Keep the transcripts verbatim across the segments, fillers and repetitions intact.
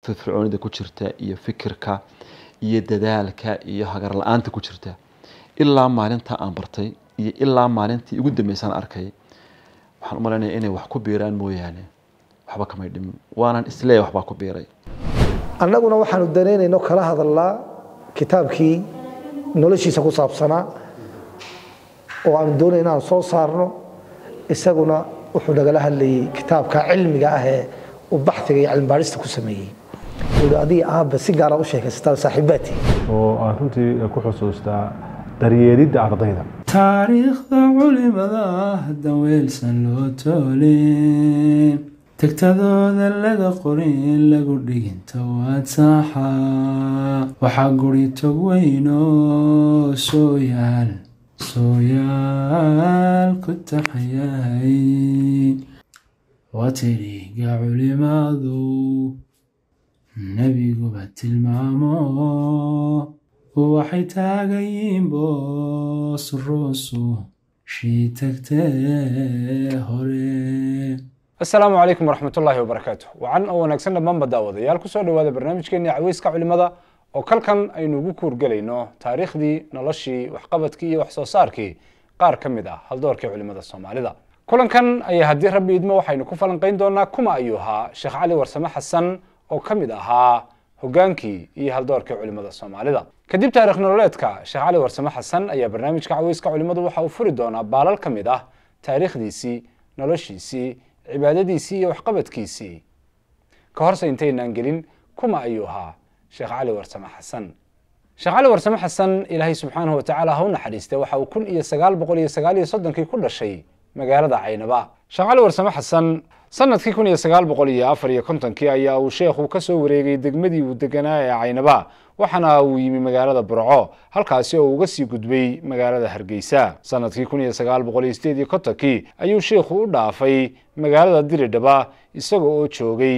firfircoonida ku jirta iyo fikirka iyo dadaalka iyo hagar la'aanta ku jirta ilaa maalinta aan bartay iyo ilaa maalintii ugu dambeysaan arkay waxaan u maleynayaa inay wax ku biiraan mooyaane waxba kama dhimin waanan isleeyahay waxba ku biiray annaguna waxaanu dareynayno kala hadalnaa kitaabkii noloshiisa ku saabsanaa oo aan doonayno inaan soo saarno isaguna wuxuu nagala hadlayay kitaabka cilmiga ah ee uu baxtiga iyo cilmi baarista ku sameeyey wuxuu adiga aabba si gaar ah u sheekaystaa saaxiibaadii oo aan runtii ku xusuustaa daryeelidda ardayda taariikhda culimada hadda weelsan loo toolin tagtadooda laga qorin lagu dhiginta waad saaxa waxaa guri tog weyno soo yaal soo yaal ku taxayay watiriga culimadu nebiguba tilmaamo waxay taagayiin boos ruusu shii tagtee hore. السلام عليكم ورحمة الله وبركاته وعن أول نكسنا من بدأ وضيال كسر هذا برنامج كني عويس كعلماء وكل كان أي نبوكور جلينه تاريخ دي نلشي وحقبت كي وحصار كي قار كمدا هل دور كعلماء الصومالي ذا كل كان أي هدي ربي يدمو وحين كفلن قين دونا كما أيها شيخ علي ورسمة حسن أو كمدا ها هجانكي إيه هل دور كعلماء الصومالي ذا كديب تاريخ نولدك شيخ علي ورسمة حسن أي برنامج كعويس كعلماء وحوفر دونا بالال كمدا تاريخ دي سي نلشي سي cibaadadiisii iyo waxqabadkiisii ka hor sayntayn aan gelin kuma ayuu ahaa sheekh cali warsame xasan sheekh cali warsame xasan ilaahay subxaanahu wa tacaala ha u naxariistay waxa uu kun iyo sagaal boqol iyo sagaal iyo soddonkii ku dhashay magaalada caynaba sheekh cali warsame xasan sanadkii kun iyo sagaal boqol iyo afar iyo kontonkii ayaa uu sheekhu ka soo wareegay degmadii uu deganaa ee caynaba waxaana uu yimi magaalada burco halkaasi oo uga sii gudbay magaalada hargeysa sanadkii kun iyo sagaal boqol iyo sideed iyo kontonkii ayuu sheekhu u dhaafay magaalada diridhaba isaga oo joogay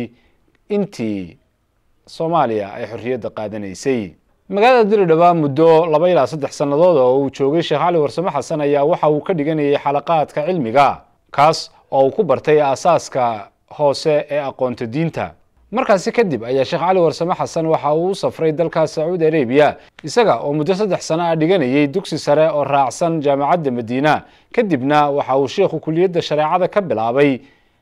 intii Soomaaliya ay xorriyadda qaadanaysay magaalada diridhaba muddo laba ilaa saddex sanadood oo uu joogay sheekh cali warsame xasan ayaa waxa uu ka dhiganayay xalaqaadka cilmiga kaas oo uu ku bartay aasaaska hoose ee aqoonta diinta markaasi kadib ayaa sheekh cali warsame xasan waxa uu u safray dalka Sacuudi Arabia isaga oo muddo saddex sano ah dhiganayay dugsi sare oo raacsan jaamacadda Madiina kadibna waxa uu sheekhu kulliyadda shareecada ka bilaabay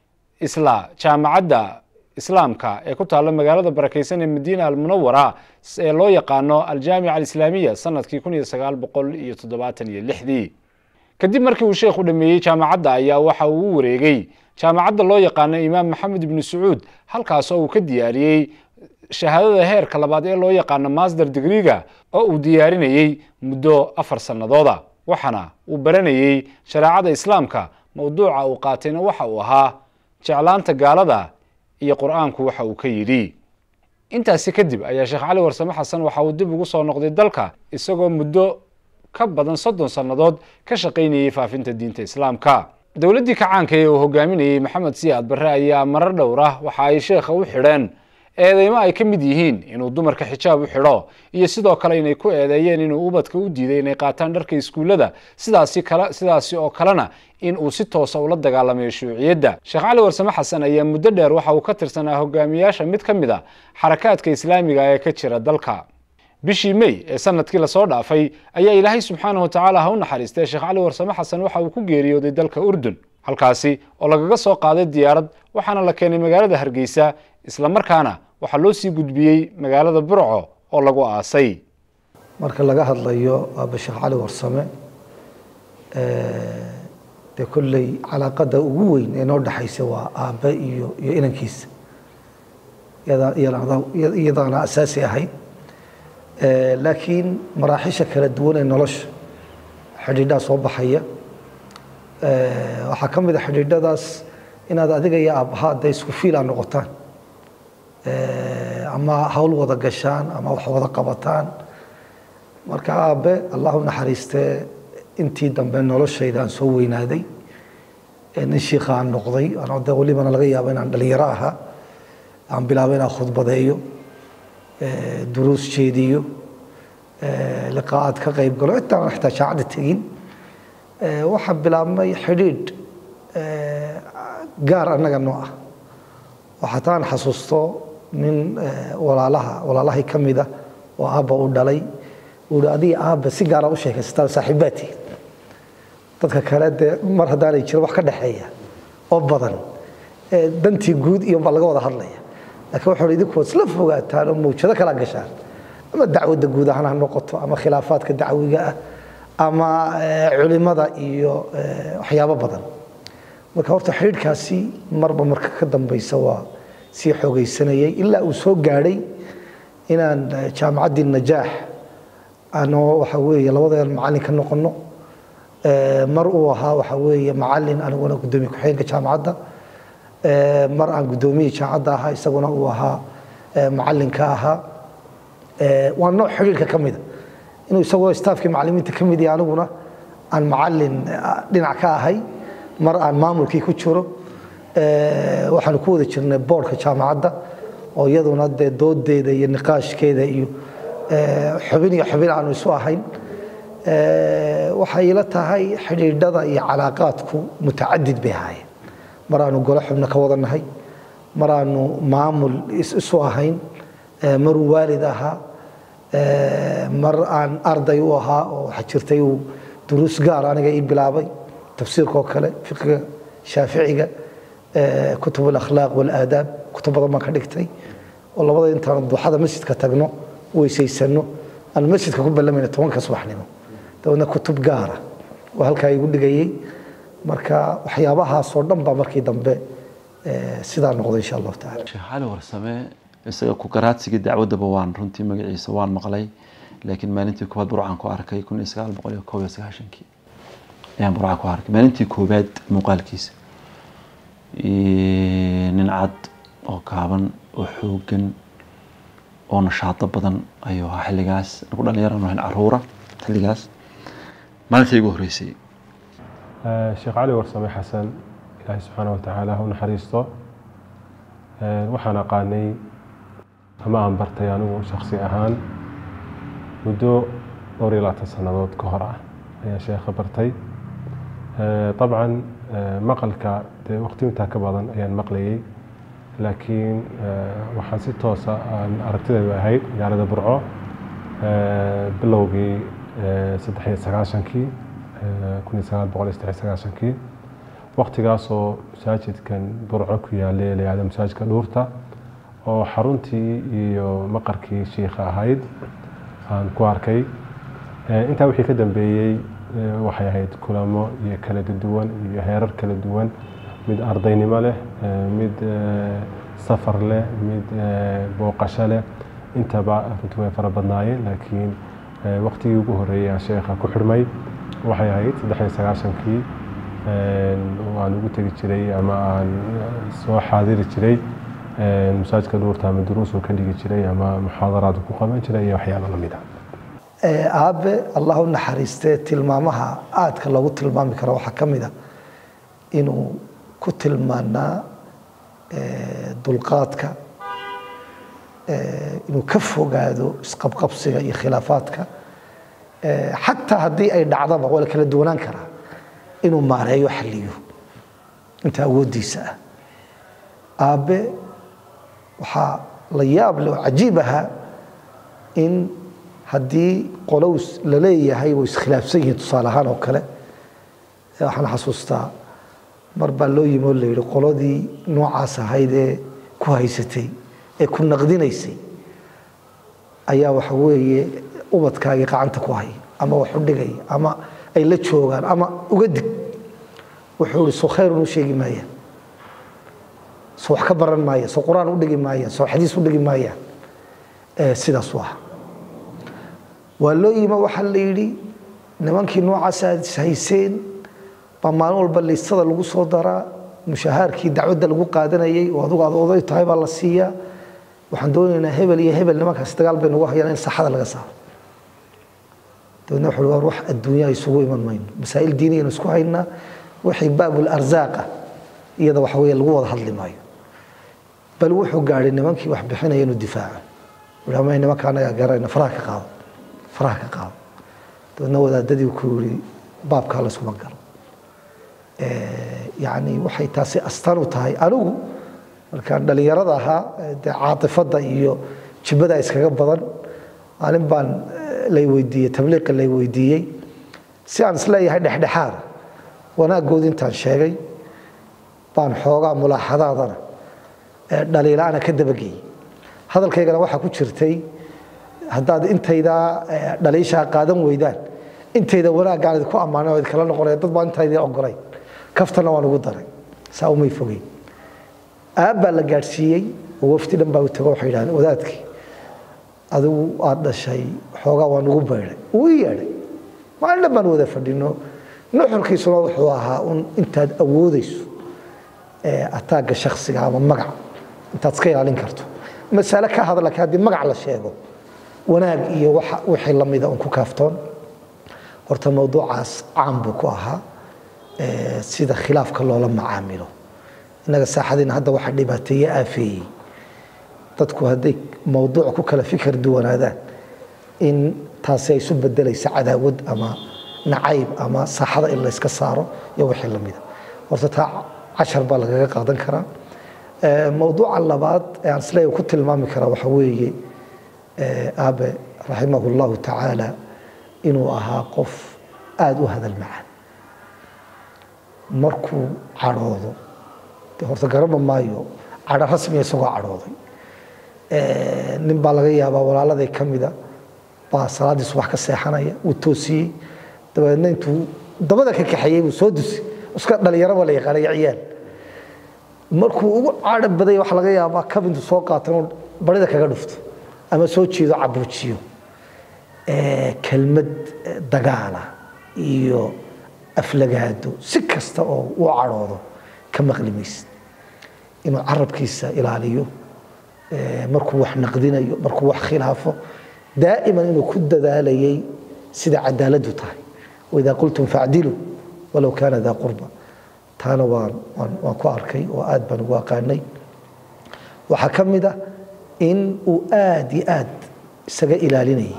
isla jaamacadda islaamka ee ku taalla magaalada barakeysan ee Madiina al-Munawwara ee loo yaqaano al-Jaami'a al-Islaamiyya sanadkii kun iyo sagaal boqol iyo toddobaatan iyo lixdii kadib markii uu sheekhu dhameeyay jaamacadda ayaa waxa uu u wareegay jaamacadda loo yaqaano imaam maxamed ibn sacuud halkaas oo uu ka diyaariyay shahaadada heerka labaad ee loo yaqaano master degree-ga oo uu diyaarinayay muddo afar sanadooda waxana uu baranayay shareecada islaamka mawduuca uu qaatayna waxa uu ahaa jeclaanta gaalada iyo quraanku waxa uu ka yiri intaasi kadib ayaa sheekh cali warsame xasan waxa uu dib ugu soo noqday dalka isagoo muddo ka badan soddon sanadood ka shaqaynayay faafinta diinta islaamka dawladdii kacaanka ee uu hogaaminayay maxamed siyaad barre ayaa marar dhowr ah waxa ay sheekha u xidheen eedeymo ay ka mid yihiin inuu dumarka xijaab u xidho iyo sidoo kale inay ku eedeeyeen inuu ubadka u diiday inay qaataan dharka iskuullada sidaasi kale sidaasi oo kalena in uu si toos ah ula dagaalamayo shuuciyadda sheekh cali warsame xasan ayaa muddo dheer waxa uu ka tirsanaa hogaamiyaasha mid ka mid ah xarakaadka islaamiga ee ka jira dalka bishii May ee sanadkii la soo dhaafay ayaa Ilaahay subxaanahu wa tacaala ha u naxariistay sheekh cali warsame xasan waxa uu ku geeriyooday dalka Urdun halkaasi oo lagaga soo qaaday diyaarad waxaana la keenay magaalada Hargeysa isla markaana waxa loo sii gudbiyay magaalada Burco oo lagu aasay marka laga hadlayo aaba sheekh cali warsame ee de kullay calaaqada ugu weyn ee noo dhaxaysa waa aaba iyo iyo inankiisa yada iyadana asaasi ahayd laakiin maraaxisha kala duwan ee nolosha xidhiidhaha soo baxaya waxaa ka mid ah xidhiidhadaas inaad adiga iyo aabbaha hadday isku fiila noqotaan ama hawl wada gashaan ama wax wada qabataan marka aabe allahu naxariistee intii dambe noloshayda aan soo weynaaday nin shiikha aan noqday anoo de walibana laga yaabo inaan dhalinyaro ahaa aan bilaabay inaan khudbadeeyo duruus jeediyo liqaa'ad ka qayb galo intaan xitaa jaacada tegin waxaa bilaabmay xidhiidh gaar annaga noo ah waxaa taan xasuusto nin walaalaha walaalahay ka mid ah oo aabba u dhalay uu adiga aabba si gaar ah u sheekaystaa saaxiibaadkii dadka kale de mar haddaanay jiro wax ka dhaxeeya oo badan dantii guud iyo ba laga wada hadlaya laakiin wuxuu idinku isla fogaataan oo muujado kala gashaan ama dacwadda guud ahaan ha noqoto ama khilaafaadka dacwiga ah ama culimada iyo waxyaabo badan marka horta xiriirkaasi marba marka ka dambaysa waa si xoogaysanayay ilaa uu soo gaaray inaan jaamacadii najaax anoo waxa weeye labadeen macallin ka noqono mar uu ahaa waxa weeye macallin aniguna gudoomiye ku-xigeenka jaamacadda mar aan gudoomiye jaamacadda ahaa isaguna uu ahaa macallinka ahaa waa nooc xiriirka ka mida inuu isagoo staafkii macallimiinta ka mid yahay aniguna aan macallin dhinac ka ahay mar aan maamulkii ku jiro waxaan ku wada jirnay boardka jaamacadda oo iyaduna dee doodeeda iyo niqaashkeeda iyo xubin iyo xubin aanu isu ahayn waxay ila tahay xidhiidhada iyo calaaqaadku mutacadid bay ahaayeen mar aanu golo xubno ka wada nahay mar aanu maamul isu ahayn maruu waalid ahaa mar aan arday u ahaa oo waxa jirtay uu duruus gaar aniga ii bilaabay tafsiirka oo kale fiqiga shaaficiga kutub al-akhlaaq wal aadaab kutub badan baan ka dhigtay oo labada intaan duuxada masjidka tagno weysaysano aan masjidka ku ballamayna tobanka subaxnimo dawna kutub gaar ah oo halkaa igu dhigayay marka waxyaabahaas oo dhan baa markii dambe sidaa noqday insha Allah taala Sheekh Cali Warsame isaga ku garaadsiga dacwadaba waan runtii magaciisa waan maqlay laakiin maalintii koobaad burcaan ku arkay kun iyo sagaal boqol iyo kow iyo sagaashan-kii ayaan burcaan ku arkay maalintii koobaad muuqaalkiisa nin cad oo gaaban oo xoogan oo nashaado badan ayuu ahaa xilligaas ku dhalinyaro aan caruura xilligaas maalintii ugu horeysay Sheekh Cali Warsame Xasan ilaahay subxaanahu wa tacaala ha u naxariisto waxaan aqaanay ama aan bartay anigu shakhsi ahaan muddo dhowr iyo labaatan sannadood ka hor ah ayaan sheekha bartay dabcan maqalka dee waqti intaa ka badan ayaan maqlayay laakiin waxaan si toosa aan aragtideedu ahayd magaalada Burco bilowgii saddex iyo sagaashan-kii kun iyo sagaal boqol iyo saddex iyo sagaashan-kii waqtigaasoo masaajidkan Burco ku yaalay la yiraahdo masaajidka Dhuurta oo xaruntii iyo maqarkii sheekha ahayd aan ku arkay intaa wixii ka dambeeyay waxay ahayd kulamo iyo kala duwan iyo heerar kala duwan mid ardaynimo leh mid safar leh mid booqasho leh intaba runtii way fara badnaayeen laakiin waqtigii ugu horeeyay aan sheekha ku xirmay waxay ahayd saddex iyo sagaashan-kii waan ugu tegi jiray ama aan soo xaadiri jiray masaajidka Dhuurta ama duruus oo ka dhigi jiray ama muxaadaraad ku qaban jiray iyo waxyaabo lamid ah aabe Allahu naxariiste tilmaamaha aadka lagu tilmaami karo waxa kamid ah inuu ku tilmaanaa dulqaadka inuu ka fogaado isqabqabsiga iyo khilaafaadka xataa haddii ay dhacdaba wala kala duwanaan karaa inuu maareeyo xalliyo inta awoodiisa ah aabe waxaa la yaab leh oo cajiib ahaa in haddii qolows la leeyahay way iskhilaafsan yihiin tusaale ahaan oo kale waxaan xasuustaa mar baa loo yimi oo la yidhi qoladii noocaas ahayd ee ku haysatay ee ku naqdinaysay ayaa waxa weeye ubadkaagii gacanta ku hay ama wax u dhigay ama ay la joogaan ama uga dig wuxuu yidhi soo khayr u sheegi maayaan soo wax ka baran maayaan soo quraan u dhigi maayaan soo xadiis u dhigi maayaan sidaas waa waa loo yimi waxa la yidhi nimankii noocaas aad hayseen baa maalin walba liistada lagu soo daraa mushahaarkii dacwadda lagu qaadanayay oo adigu aad oday tahay baa la siiyaa waxaan doonaynaa hebel iyo hebel nimankaas dagaal bay nagu hayaan in saxada laga saaro dabeedna wuxuu war wax adduunya isugu iman mayno masaa'il diiniyaynu isku haynaa wixii baabul arzaaqa iyada waxa weeye lagu wada hadli maayo bal wuxuu gaadhay nimankii wax bixinaya inuu difaaco wuxuu nimanka anaga garayna faraha ka qaado faraha ka qaado dabeedna wadaadadii ku yidhi baabkaa la iskuma galo يعني waxay taasi astaan u tahay anigu markaan dhalinyarada ahaa dee caatifada iyo jibada iskaga badan maalin baan lay weydiiyey tabliiqa lay weydiiyey si aan isleeyahay dhexdhexaad wanaagood intaan sheegay baan xoogaa mulaaxadaadana dhaliilaana ka dabageeyey hadalkaygana waxaa ku jirtay haddaad intayda dhaliishaa qaadan weydaan intayda wanaaggaan idinku ammaanay oo idkala noqonaya dad baa intaydii ogolay kaftana waan ugu daray saa umay fogey aab baa la gaadhsiiyey oo wafdi dhan baa u tago waxay yidhahdeen wadaadkii adigu aad dhashay xoogaa waan ugu beydhay uu ii yeedhay maalin dhan baan wada fadhino nuxurkiisuna wuxuu ahaa un intaad awoodayso ataagga shaksiga ama magac intaad iska ilaalin karto masale ka hadla laakiin haddii magac la sheego wanaag iyo wixii la mida un ku kaaftoon horta mawduucaas caan buu ku ahaa sida khilaafka loola macaamilo innaga saaxadiina hadda waxa dhibaateeye aafeeyey dadku hadday mawduuc ku kala fikir duwanaadaan in taasi ay isu bedelaysa cadaawad ama nacayb ama saaxada in la iska saaro iyo wixii la mida horta taa cashar baa lagaga qaadan karaa mawduuca labaad ee aan isleeyahay ku tilmaami karaa waxa weeye aabe raximahu llahu tacaala inuu ahaa qof aada u hadal macaan markuu cadhoodo horta garaba maayo cadho rasmiya isagoo cadhooday nin baa laga yaabaa walaaladay ka mida baa salaaddii subax ka seexanaya uu toosiyey dabeedna intuu dabada ka kaxeeyey buu soo dusi iska dhalinyaraba la yaqaanaya ciyaal markuu ugu cadho baday waxa laga yaabaa kab intuu soo qaatan oo barida kaga dhufto ama soo jeedo cabuujiyo kelmad dagaala iyo aflagaado si kasta oo uu cadhoodo ka maqli maysid inuu carabkiisa ilaaliyo markuu wax naqdinayo markuu wax khilaafo daa'iman inuu ku dadaalayay sida cadaaladdu tahay waidaa qultum facdiluu walow kaana daa qurba taana waan waan ku arkay oo aad baan ugu aqaanay waxaa ka mid ah in uu aad iyo aad isaga ilaalinayay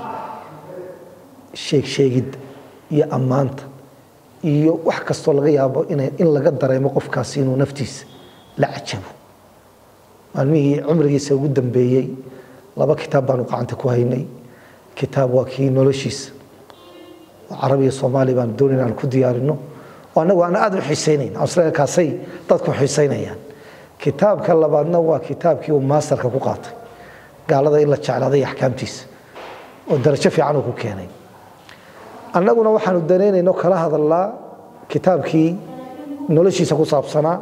sheeg sheegidda iyo ammaanta iyo wax kastoo laga yaabo in laga dareemo qofkaasi inuu naftiisa la cajabo maalmihii cumrigiisa ugu dambeeyey laba kitaab baanu gacanta ku haynay kitaab waa kii noloshiisa carabiya soomaali baan doonayna aan ku diyaarino oo annagu aan aad u xiisaynayn asliga kaasay dadku xiisaynayaan kitaabka labaadna waa kitaabkii uu maasterka ku qaatay gaalada in la jeclaaday axkaamtiisa oo darajo fiican uu ku keenay annaguna waxaanu danaynaynoo kala hadalnaa kitaabkii noloshiisa ku saabsanaa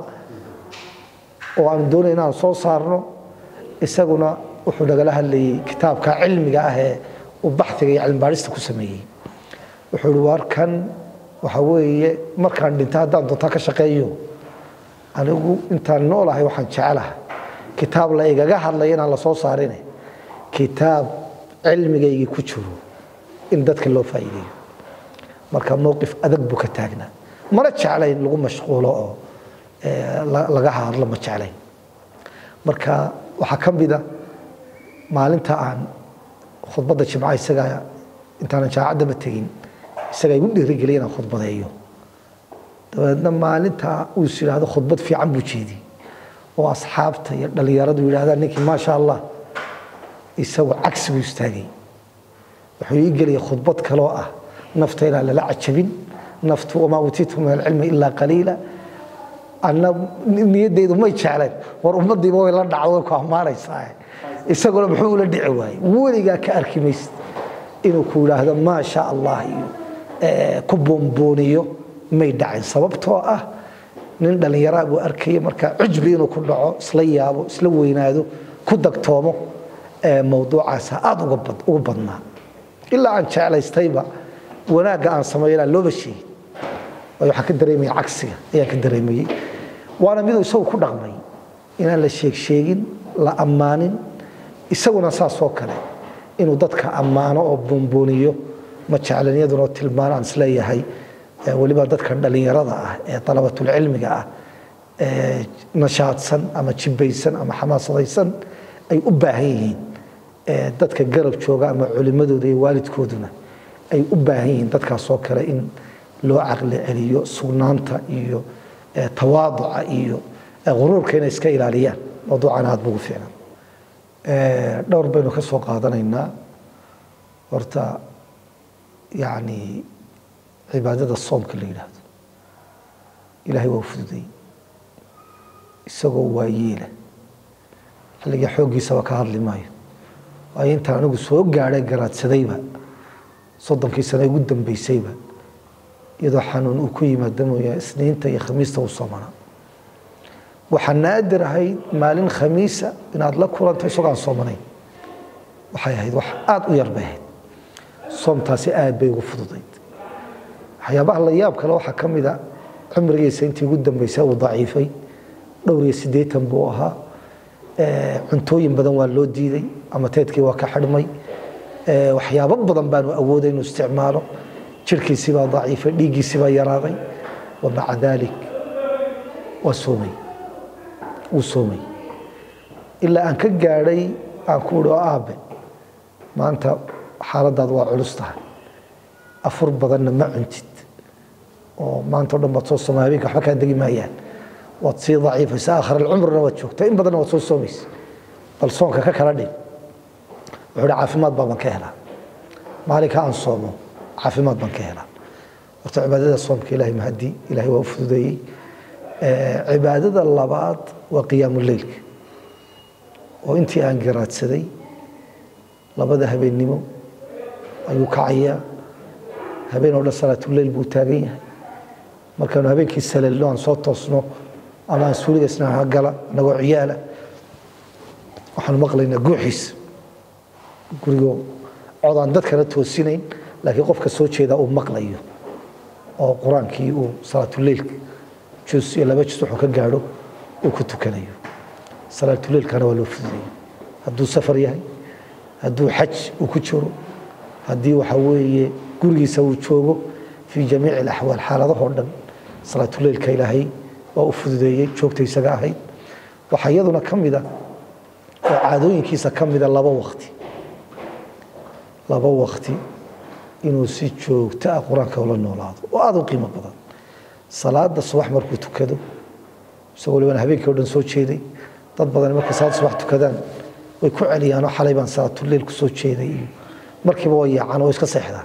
oo aanu doonay inaan soo saarno isaguna wuxuu nagala hadlayay kitaabka cilmiga ah ee uu baxtiga iyo cilmi baadhista ku sameeyey wuxuu ihi waar kan waxa weeye markaan dhinta haddaan doontaa ka shaqeeyo anigu intaan noolahay waxaan jecelahay kitaab la igaga hadlaya inaan la soo saarine kitaab cilmigaygii ku jiro in dadka loo faa'iideeyo marka mowqif adag buu ka taagnaa mana jeclayn lagu mashquulo oo laga hadlo ma jeclayn marka waxaa ka mida maalinta aan khudbadda jimca isaga intaanan jaamacaddaba tegin isaga igu dhiirigeliyay inaan khudbadeeyo dabeedna maalinta uu is yidhaahdo khudbad fiican buu jeediyey oo asxaabta iyo dhalinyaradu yidhahdaan ninkii maasha allah isagu cagsi buu istaagay wuxuu ii geliyay khudbad kaloo ah nafta inaan lala cajabin naftu wamaa utiitu min alcilmi ilaa qaliila anna niyadeydu may jecleen war ummadiiba way la dhacdo way ku ammaanaysaa isaguna muxuu ula dhici waayey weligaa ka arki maysid inuu ku yidhaahdo maasha allah iyo ku boombooniyo may dhacin sababtoo ah nin dhallinyaraa buu arkaya marka cujbi inuu ku dhaco isla yaabo isla weynaado ku dagtoomo mawduucaasa aada uga badnaa ilaa aan jeclaystayba wanaagga aan sameeyo inaan looba sheegin waayo waxaan ka dareemaya cagsiga ayaan ka dareemayey waana miduu isagu ku dhaqmay inaan la sheeg sheegin la ammaanin isaguna saasoo kale inuu dadka ammaano oo boombooniyo ma jeclan iyaduna tilmaan aan isleeyahay weliba dadka dhalinyarada ah ee dalabatulcilmiga ah ee nashaadsan ama jibaysan ama xamaasadaysan ay u baahan yihiin dadka garab jooga ama culimadooda iyo waalidkooduna ay u baahan yihiin dadkaasoo kale in loo caqli celiyo sugnaanta iyo tawaaduca iyo quruurka inay iska ilaaliyaan موضوع أنا هذا فعلا دور بينه كسوق هذا إننا ورتا يعني عبادة الصوم كل هذا إلهي وفدي isagoo waayeela xilliga xooggiisa waa ka hadli maayo waayo inta anigu soo gaadhay garaadsadayba soddonkii sano ugu dambeysayba iyadoo xanuun uu ku yimaado mooyaa isniinta iyo khamiista uu soomanaa waxaa naadir ahayd maalin khamiisa inaad la kulanto isagoo aan soomanayn waxay ahayd wax aad u yar bay ahayd soomtaasi aad bay ugu fududayd waxyaabaha la yaab kale waxaa ka mid a cumrigiisa intii ugu dambeysay uu daciifay dhowr iyo siddeetan buu ahaa cuntooyin badan waa loo diiday ama teedkii waa ka xidhmay waxyaabo badan baanu awooday inuu isticmaalo jirkiisii baa daciifay dhiiggiisii baa yaraaday wamaca daalik waa soomay wuu soomay ilaa aan ka gaadhay aan ku idhi oo aabe maanta xaaladaadu waa culus tahay afur badanna ma cuntid oo maanta o dhan baad soo soomay habeenka waxba kaa degi maayaan waad sii daciifaysa aakhir alcumrina waad joogtaa in badanna waad soo soomaysa bal soonka ka kala dhig wuxuu hi caafimaad baaban ka helaa maalinka aan soomo caafimaad baan ka helaa horta cibaadada soomka ilaahay mahadi ilaahay waa u fududeeyey cibaadada labaad waa qiyaamu leylka oo intii aan garaadsaday labada habeennimo ayuu kacayaa habeen oo dhan salaatuleyl buu taagan yahay markaanu habeenkii salelno aan soo toosno ama aan suuliga isna gala anagoo ciyaala waxaanu maqlaynaa guuxiisa gurigoo codaan dadkana toosinayn laakiin qofka soo jeeda uu maqlayo oo qur-aankii uu salaatuleylka jus iyo laba jus wuxuu ka gaadho uu ku tukanayo salaatuleylkana waa loo fududeeyey hadduu safar yahay hadduu xaj uu ku jiro haddii waxa weeye gurigiisa uu joogo fii jamiici alaxwaal xaaladahoo dhan salaatuleylka ilaahay waa u fududeeyey joogta isaga ahayd waxaa iyaduna ka mida oo caadooyinkiisa ka mida laba waqti laba waqti inuu si joogto ah qur-aanka ula noolaado oo aada u qiimo badan salaada subax markuu tukado isagoo walibana habeenkii o dhan soo jeeday dad badan markay salaada subax tukadaan way ku celiyaan oo xalay baan salaatuleyl ku soo jeeday iyo markiiba way yaacaan oo iska seexdaan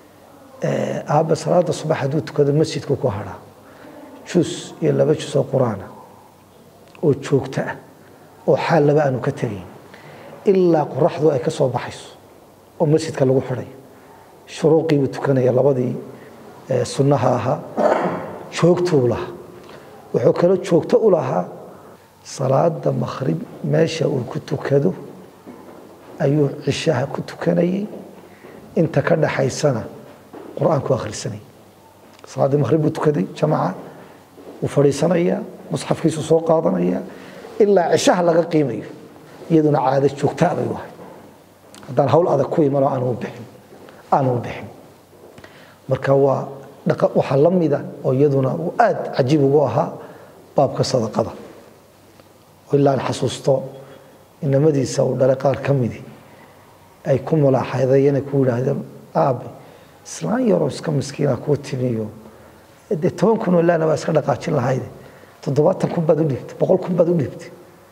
aabba salaada subax hadduu tukado masjidku ku hadhaa jus iyo laba jus oo qur-aana oo joogto ah oo xaal laba aanu ka tegayn ilaa qoraxdu ay ka soo baxayso oo masjidka lagu xidhayo shuruuqii buu tukanaya labadii sunnaha ahaa joogtuu lahaa wuxuu kaloo joogto u lahaa salaada makhrib meesha uu ku tukado ayuu cishaha ku tukanayay inta ka dhaxaysana qur-aanku akhrisanayay salaadii makhrib buu tukaday jamaca wuu fadhiisanayaa musxafkiisu soo qaadanaya ilaa cishaha laga qiimayo iyaduna caado joogtaa bay wahay haddaan hawl adag ku imanoo aanu bixin aanu bixin marka waa waxaa la mida oo iyaduna uu aad cajiib ugu ahaa baabka sadaqada oo ilaa aan xasuusto inamadiisa uu dhalay qaar ka midii ay ku mulaaxadeen ay ku yidhaahdeen aabe islaan yaroo iska miskiina kuu timiyo dee toban kun oo laana waa iska dhaqaajin lahayde toddobaatan kun baad u dhiibtay boqol kun baad u dhiibtay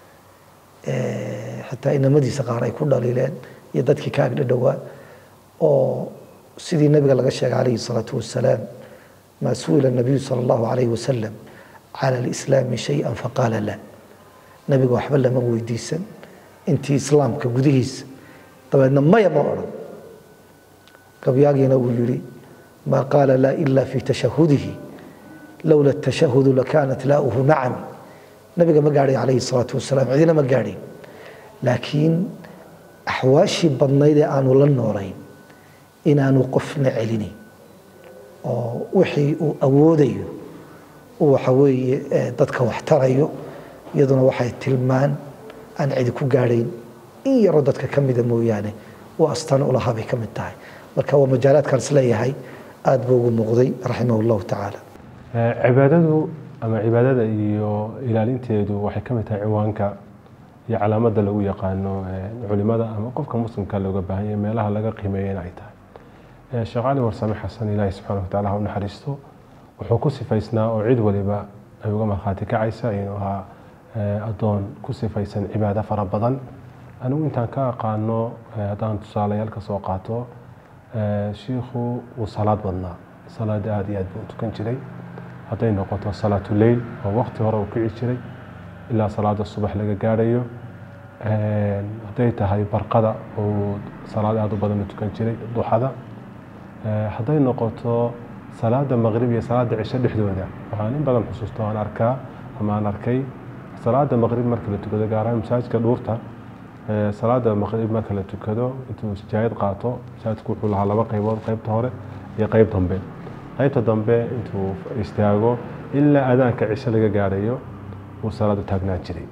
xitaa inamadiisa qaar ay ku dhaliileen iyo dadkii ka agdhadhowaa oo sidii nabiga laga sheegay calayhi salaatu wasalaam maa su'ila nabiyu sala allahu calayhi wasalam cala alislaami shay-an faqaala la nabiga waxba lama weydiisan intii islaamka gudihiisa dabeedna maya ma odhan gabyaagiina uu yidhi maa qaala laa ila fii tashahudihi lowla tashahudu lakaanat laa'uhu nacami nabiga ma gaadhay calayhi salaatu wasalaam cidina ma gaadhayn laakiin axwaashii badnayd ee aanu la noolayn inaanu qofna celinayn oo wixii uu awoodayo uu waxa weeye dadka wax tarayo iyaduna waxay tilmaan aan cidi ku gaadhayn in yaroo dadka ka mida mooyaane uu astaan u lahaa bay ka mid tahay marka waa majaalaadkaan isleeyahay aada buu ugu muuqday raximah allahu tacaala cibaadadu ama cibaadada iyo ilaalinteedu waxay ka mid tahay ciwaanka iyo calaamadda lagu yaqaano culimada ama qofka muslimka looga baahan yahay meelaha laga qiimeeyo in ay tahay sheekh cali warsame xasan ilaahi subxaana wa taala ha u naxariisto wuxuu ku sifaysnaa oo cid waliba ay uga markhaati kacaysa inuu ahaa adoon ku sifaysan cibaado fara badan anigu intaan ka aqaano haddaan tusaalayaal ka soo qaato shiikhu uu salaad badnaa salaad aad iyo aad buu u tukan jiray hadday noqoto salaatu leyl oo waqti hore uu kici jiray ilaa salaada subax laga gaadhayo hadday tahay barqada oo salaad aad u badan u tukan jiray duxada hadday noqoto salaada maqrib iyo salaada cisho dhexdooda waxaan in badan xusuusto aan arkaa ama aan arkay salaada maqrib marka la tukado gaar ahaan masaajidka dhuurta salaada maqrib marka la tukado intuu sijaayad qaato masaajidku wuxuu lahaa laba qaybood qaybta hore iyo qayb dambe qaybta dambe intuu istaago ilaa adaanka cisho laga gaadhayo uu salaada taagnaan jiray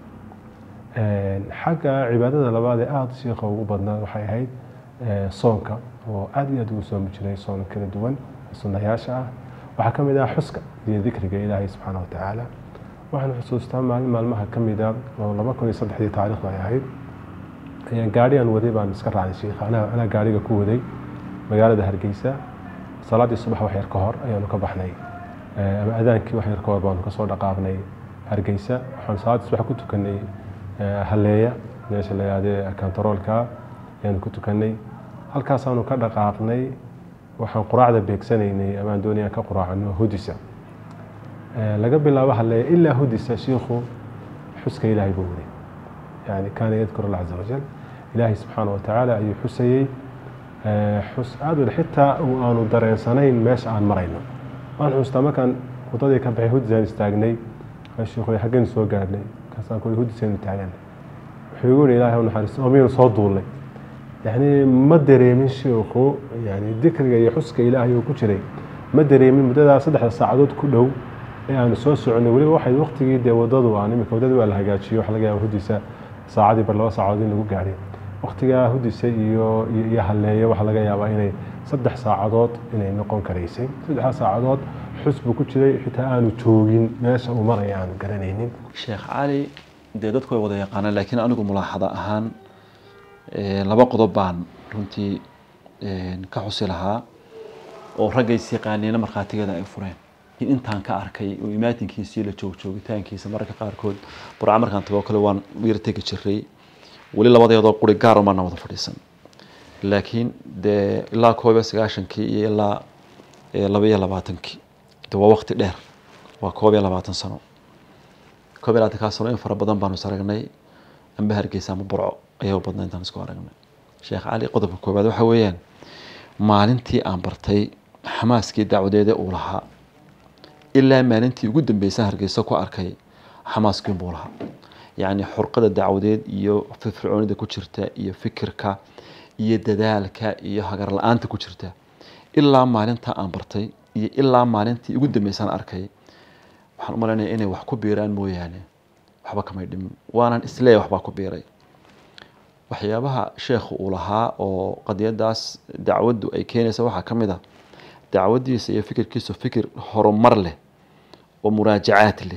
xagga cibaadada labaad ee aada shiikha ugu badnaa waxay ahayd soonka oo aad iyo aad ugu soomi jiray soon kala duwan sunnayaasha ah waxaa ka mid ah xuska iyo dikriga ilaahay subxaana wa tacaala waxaan xusuustaa maalin maalmaha ka mid ah oo laba kun iyo saddexdii taariikhdu ay ahayd ayaan gaari aan waday baan iska raacay shiikha anaa anaa gaariga ku waday magaalada hargeysa salaadii subax wax yar ka hor ayaanu ka baxnay ama adaankii wax yar ka hor baanu kasoo dhaqaaqnay hargeysa waxaan salaadii subax ku tukanay halleeya meesha la yidhaahdo kantaroolka ayaanu ku tukanay halkaasaanu ka dhaqaaqnay waxaan quraacda beegsanaynay ama aan doonayaan ka quraacno hudisa laga bilaabo halleeya ilaa hudisa shiikhu xuska ilaahay buu waday yani kaana yadkuru allah caza wajal ilaahay subxaana wa tacaala ayuu xusayey xus aad u xitaa aanu dareensanayn meesha aan marayno waan xustaa markaan wadadii ka baxay hudisaan istaagnay shiikhu xaggeen soo gaadhnay kaasaan ku hudisaynu taagan wuxuu igu yidhi ilaahay u naxariisto oo miyaynu soo duulnay يعني ما dareemin sheekhu yani dikriga iyo xuska ilaahay uu ku jiray ma dareemin mudada saddex saacadood ku dhow ee aan soo soconay waliba waxay waqtigii de wadadu aan imika wadadu waa la hagaajiyo wax laga yaabo hudisa saacadii bar laba saacadood in lagu gaaray waqtiga hudisa iyo iyo halleeyo wax laga yaabaa inay saddex saacadood inay noqon kareysay saddex saacadood xus buu ku jiray xitaa aanu joogin meesha uu maray aan garanaynin sheekh cali de dadku way wada yaqaanaan laakiin anigu mulaaxada ahaan laba qodob baan runtii ka xusi lahaa oo raggays yaqaaniina markhaatigeeda ay fureen in intaan ka arkay oo imaatinkiisii la joog joogitaankiisa mararka qaarkood burca markaan tago kale waan yar tegi jiray weli labadeedoo quri gaar uma wada fadhiisan laakiin dee ilaa koob iyo sagaashankii iyo ilaa laba iyo labaatankii de waa waqti dheer waa koob iyo labaatan sano koob iyo labaatankaa sano in fara badan baanu is aragnay amba hargeysa ama burco ayaa u badnaa intaan isku aragnay sheekh cali qodobka koowaad waxa weeyaan maalintii aan bartay xamaaskii dacwadeeda uu lahaa ilaa maalintii ugu dambeysay hargeysa ku arkay xamaaskii buu lahaa yacni xurqada dacwadeed iyo firfircoonida ku jirta iyo fikirka iyo dadaalka iyo hagar la-aanta ku jirta ilaa maalinta aan bartay iyo ilaa maalintii ugu dambeysaan arkay waxaan u malaynayaa inay wax ku biiraan mooyaane waxba kamay dhimin waanan isleeyahay waxbaa ku biiray waxyaabaha sheekhu uu lahaa oo qadiyadaas dacwaddu ay keenaysa waxaa ka mid ah dacwadiisa iyo fikirkiisu fikir horumar leh oo muraajacaad leh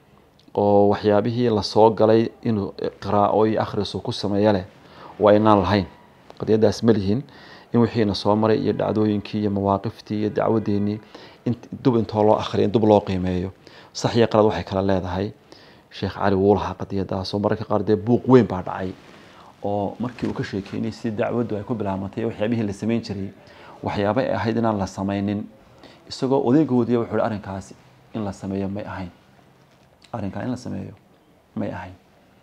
oo waxyaabihii lasoo galay inuu qiraa'o iyo akhrisu ku sameeya leh waa inaan lahayn qadiyadaas ma lihin in wixiina soo maray iyo dhacdooyinkii iyo mawaaqiftii iyo dacwadeennii dub intoo loo akhriyo dub loo qiimeeyo sax iyo qalad waxay kala leedahay sheekh cali wuu lahaa qadiyadaas oo mararka qaar dee buuq weyn baa dhacay oo markii uu ka sheekeynay si dacwaddu ay ku bilaabantay waxyaabihii la samayn jiray waxyaabo ay ahayd inaan la samaynin isagoo odaygoodiya wuxuu hi arrinkaasi in la sameeyo may ahayn arrinkaa in la sameeyo may ahayn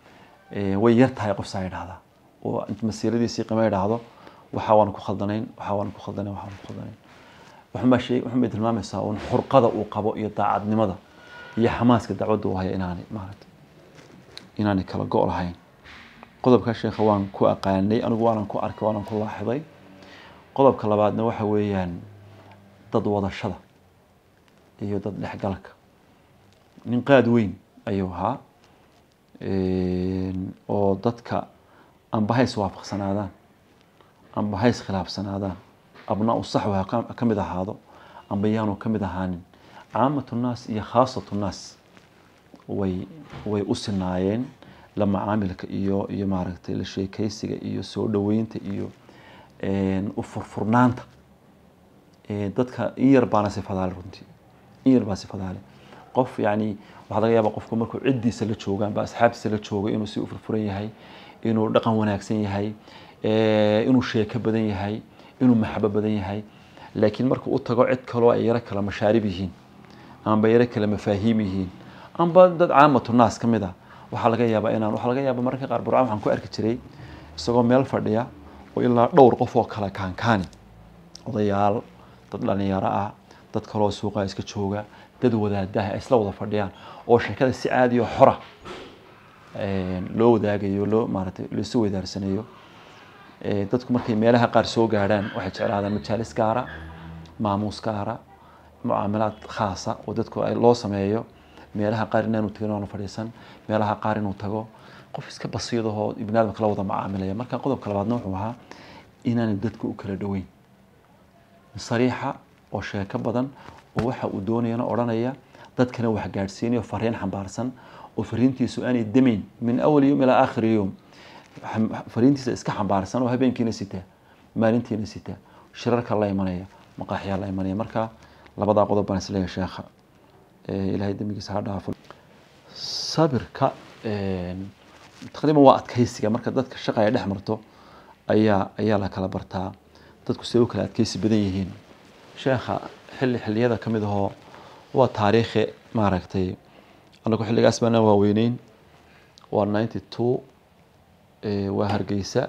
way yar tahay qof saa idhaahda oo masiiradiisii qima idhaahdo waxa waan ku khaldanayn waxa waan ku khaldanayn waxa waan ku khaldanayn waxuma shay waxuma tilmaamaysaa oo xurqada uu qabo iyo daacadnimada iyo xamaaska dacwadda uu haya inaanay maaragtay inaanay kala go' lahayn qodobka sheekha waan ku aqaanay anigu waanan ku arkay waanan ku laaxiday qodobka labaadna waxa weeyaan dad wadashada iyo dad dhexgalka nin qaad weyn ayuu ahaa oo dadka amba hays waafaqsanaadaan amba hays khilaafsanaadaan abnaa u sax waa ka mid ahaado amba yaanu ka mid ahaanin caamatu nnaas iyo khaasatu nnaas way way u sinaayeen la macaamilka iyo iyo maaragtay la sheekaysiga iyo soo dhaweynta iyo u furfurnaanta dadka in yar baana sifadaale runtii in yar baa sifadaale qof yani waxa laga yaabaa qofku markuu cidiisa la joogaan ba asxaabtiisa la joogo inuu si u furfuran yahay inuu dhaqan wanaagsan yahay ee inuu sheeko badan yahay inuu maxabo badan yahay laakiin markuu u tago cid kale oo ay yara kala mashaarib yihiin amba yara kala mafaahiim yihiin amba dad caamatu naas kamida waxa laga yaabaa inaan waxa laga yaabaa marka qaar burcaan waxaan ku arki jiray isagoo meel fadhiya oo ilaa dhowr qof oo kala kaan kaan odayaal dad dhalinyaro ah dad kale oo suuqa iska jooga dad wadaadaha isla wada fadhiyaan oo sheekada si caadi ah xora ee loo wadaagayo loo maartay la soo wadaarsanayo ee dadku markay meelaha qaar soo gaaraan waxay jeclaadaan majaalis gaara maamuus gaara mucaamalaad khaasa oo dadku ay loo sameeyo meelaha qaar inuu tago inuu fadhiisan meelaha qaar inuu tago qof iska basiidaho ibn aadam kala wada macaamilaya marka qodobka labaadna wuxuu ahaa inaan dadku u kala dhaweyn sariixa oo sheeko badan oo waxa uu doonayana oranaya dadkana wax gaarsiinayo fariin xambaarsan oo fariintiisu aanay dameyn min awal yawm ila aakhir yawm fariintiisa iska xambaarsan oo habeenkiina sita maalintiina sita shirarka la imanaya maqaaxiya la imanaya marka labada qodob baan isleeyahay sheekha ee ilaahay damigiisa ha dhaafo sabirka ee taqriiban waa adkaysiga marka dadka shaqada dhex marto ayaa ayaa la kala bartaa dadku sidoo kale adkaysi badan yihiin sheekha xilli xilliyada kamid ah waa taariikh maaragtay anagu xilligaas baan waa weyneyn waa ninety-two ee waa Hargeysa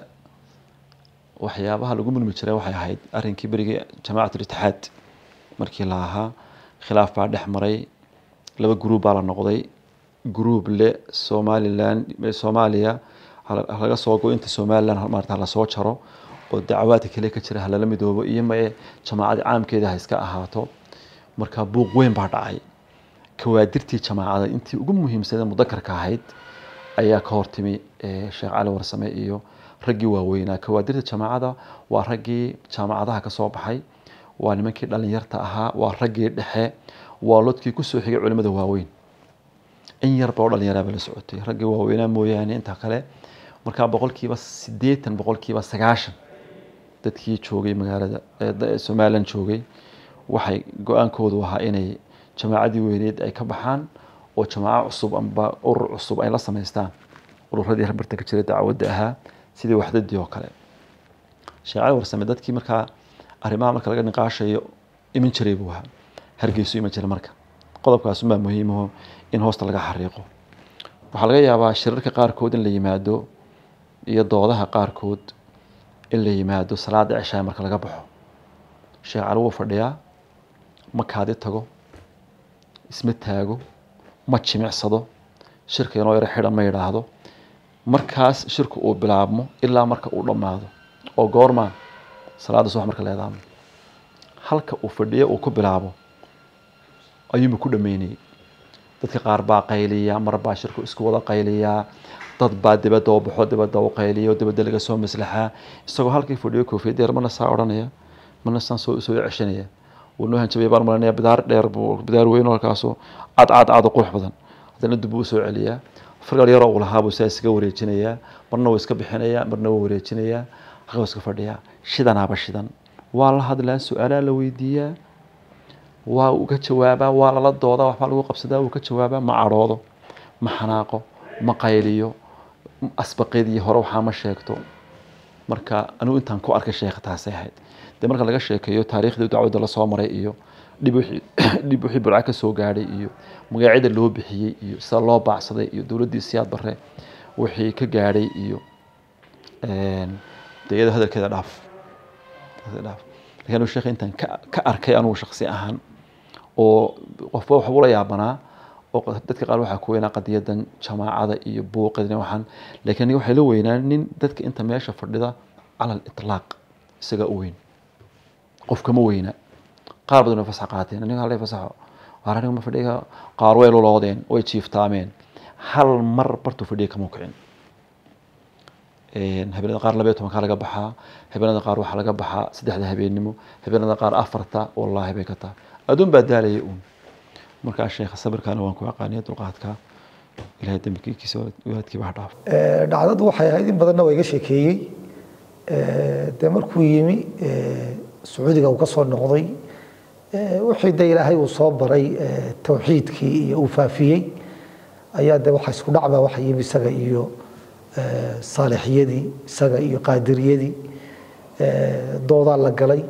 waxyaabaha lagu mulmi jiray waxay ahayd arrinkii bariga jamaacada Itixaad markii la ahaa khilaaf baa dhex maray laba group baa la noqday group le Somaliland Soomaaliya laga soo go inta Somaliland marta la soo jaro oo dacwada kale ka jira halala midoobo iyo ma jamaacada caamkeeda ha iska ahaato marka buuq weyn baa dhacay kawaadirtii jamaacada intii ugu muhiimsan mudakarka ahayd ayaa ka hortimi Sheekh Cali Warsame iyo ragii waaweynaa kawaadirta jamaacada waa ragii jamaacadaha ka soo baxay waa nimankii dhalinyarta ahaa waa ragii dhexe waa lodkii ku soo xigay culimada waaweyn in yar baa dhalinyarada la socotay ragii waaweynaa mooyaane inta kale marka boqolkiiba siddeetan boqolkiiba sagaashan dadkii joogay magaalada Soomaaliland joogay waxay go'aankoodu ahaa inay jamaacadii weyneed ay ka baxaan oo jamaaca cusub amba urur cusub ay la sameystaan ururadii harbarta ka jiray dacwadda ahaa sidii waxdadii oo kale Sheekh Cali Warsame dadkii marka arrimaha marka laga niqaashayo imin jiray buu ahaa Hargeysa imin jiray marka qodobkaas ma muhiim ah in hoosta laga xariiqo waxa laga yaabaa shirarka qaar kood in la yimaado iyo doodaha qaar kood in la yimaado salaada cishaa marka laga baxo Sheekh Cali wuu fadhiyaa ma kaadi tago isma taago ma jimicsado shirka inoo yara xidhan ma yiraahdo markaas shirku uu bilaabmo ilaa marka uu dhamaado oo goorma salaada subax marka la eedaamo halka uu fadhiyo uu ku bilaabo ayuu ku dhameeyay dadka qaar baa qayliya mar baa shirku isku wada qayliya dad baa dibadda oo baxo dibadda oo qayliyo dibadda laga soo maslaxa isagoo halkii fadhiyo koofiyad dheer mana saa oranaya mana san soo soo cishanaya ونو هنجبي بار مالنيا بدار دير بدار وين halkaasoo cad cad cad qurux badan hadana dib uu soo celiya fargal yar oo lahaabo saasiga wareejinaya marna uu iska bixinaya marna uu wareejinaya halkaas iska fadhiya shidanaaba shidan waa la hadlaa su'aala la weydiiyaa waa uu ka jawaaba waa la dooda wax lagu qabsadaa uu ka jawaaba ma aroodo ma xanaaqo ma qayliyo asbaqeedii hore waxa ma sheegto marka anu intaan ku arkay sheekh taasay ahayd marka laga sheekeeyo taariikhda dacwadda la soo maray iyo dib wixii dib wixii burca ka soo gaaray iyo magacyada loo bixiyay iyo sida loo baacsaday iyo dawladii siyaad barre wixii ka gaaray iyo een dayada hadalkeeda dhaaf dhaaf laakiin sheekh intan ka arkay anu shakhsi ahaan oo qof wax wala yaabanaa oo dadka qaar waxa ku weynaa qadiyadan jamaacada iyo buuqadina waxan laakiin waxay la weynaan nin dadka inta meesha fadhida ala al-itlaq isaga u weyn qof kama weyna qaar badan fasax qaateen aniga hal fasax waaraniga ma fadhiga qaar way loodeen way jiiftaameen hal mar bartu fadhiga kama kicin een habeenada qaar laba iyo toban ka laga baxaa habeenada qaar waxa laga baxaa saddexda habeenimo habeenada qaar afarta wallahi bay ka taa adun badalay uun marka sheekh sabirkana waan ku aqaanay dulqaadka ilaahay dambikiisa waadkii baa dhaaf ee dhacdadu waxay ahayd in badanna way iga sheekeeyay ee de markuu yimi ee Sacuudiga uu ka soo noqday wixii de ilaahay uu soo baray tawxiidkii iyo uu faafiyey ayaa de waxa isku dhacba waxa yimi isaga iyo saalixiyadii isaga iyo qaadiriyadii doodaa la galay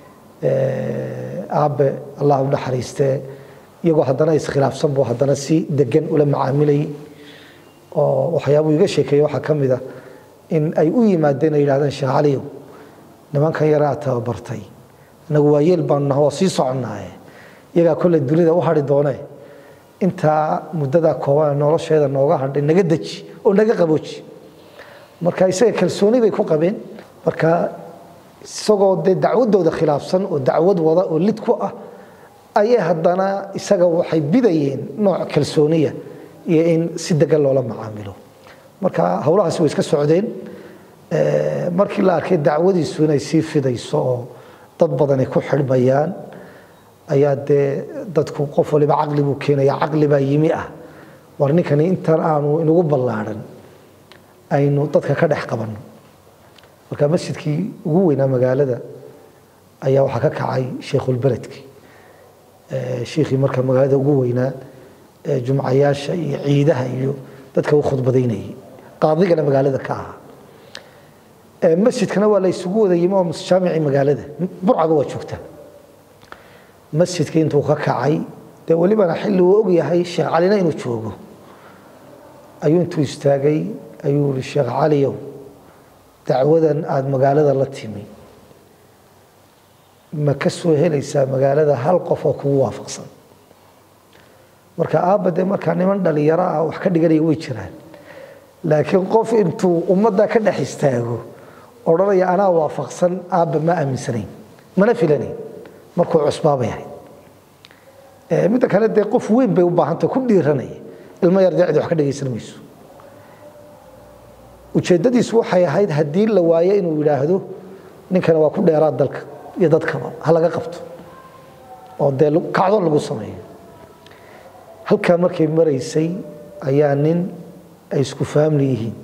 aabe allah u naxariistee iyagoo haddana iskhilaafsan buu haddana si degan ula macaamilayay oo waxyaabuu iga sheekeeyey waxaa ka mid ah in ay u yimaadeen ay yidhahdeen sheekh caliyow nimankan yara aad tababartay inagu waa yeel baanu nahay waa sii soconnaaye iyagaa kolley dunida u hadhi doonee intaa muddadaa kooban nolosheeda nooga hadhay naga deji oo naga qabooji marka isaga kalsooni bay ku qabeen marka isagoo dee dacwadooda khilaafsan oo dacwad wada oo lid ku ah ayay haddana isaga waxay bidayeen nooc kalsooniya iyo in si degan loola macaamilo marka howlahaasi way iska socdeen markii la arkay dacwadiisu inay sii fidayso oo dad badan ay ku xidhmayaan ayaa dee dadku qof waliba caqli buu keenaya caqli baa yimi ah war ninkani intan aanu inugu ballaadhan aynu dadka ka dhex qabanno marka masjidkii ugu weynaa magaalada ayaa waxaa ka kacay sheikhulbeledkii sheikhii marka magaalada ugu weynaa jumcayaasha iyo ciidaha iyo dadka u khudbadaynayay qaadigana magaalada ka ahaa masjidkana waa la isugu wada yimi oo jaamicii magaalada burcaba waa joogtaa masjidkii intuu ka kacay dee welibana xilli uu og yahay sheekh calina inuu joogo ayuu intuu istaagay ayuu yiri sheekh caliyow dacwadan aada magaalada la timi ma ka soo helaysaa magaalada hal qof oo kugu waafaqsan marka aabba dee markaa niman dhalinyaro ah wax ka dhiganaya way jiraan laakiin qof intuu ummadda ka dhex istaago odhanaya anaa waafaqsan aabba ma aaminsanayn mana filanayn markuu cusbaabay ahayd midda kale dee qof weyn bay u baahantay ku dhiiranaya ilmo yar dee cid wax ka dhegaysan mayso ujeeddadiisu waxay ahayd haddii la waayo inuu yidhaahdo ninkana waa ku dheeraad dalka iyo dadkaba ha laga qabto oo dee kacdo lagu sameeyo halkaa markay maraysay ayaa nin ay isku faamli yihiin